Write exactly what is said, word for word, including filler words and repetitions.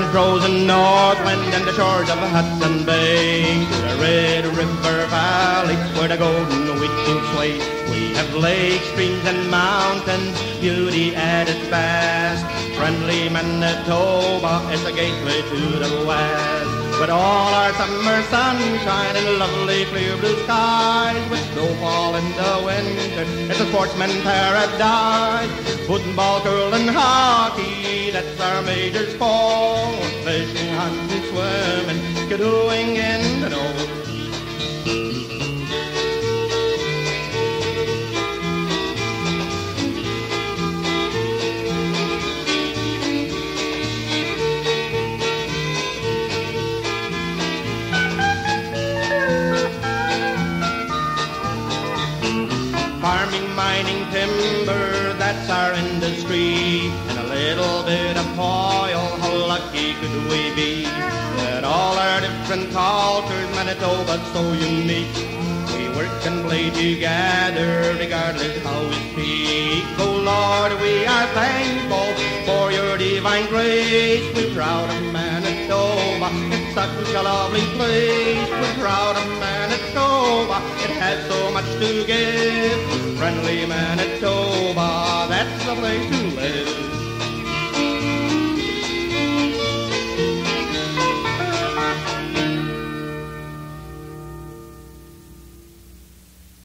from frozen Northland and the shores of Hudson Bay to the Red River Valley where the golden wheat fields sway. We have lakes, streams and mountains, beauty at its best. Friendly Manitoba is the gateway to the west. But all our summer sunshine and lovely clear blue skies, with snowfall in the winter, it's a sportsman's paradise. Football, curling, hockey, that's our major sport. Fishing, hunting, swimming, canoeing in the north. Farming, mining, timber, that's our industry. And a little bit of oil, how lucky could we be? That all our different cultures, Manitoba's so unique. We work and play together, regardless how we speak. Oh Lord, we are thankful for your divine grace. We're proud of Manitoba, it's such a lovely place. We're proud of Manitoba, it has so much to give. Friendly Manitoba, that's the place to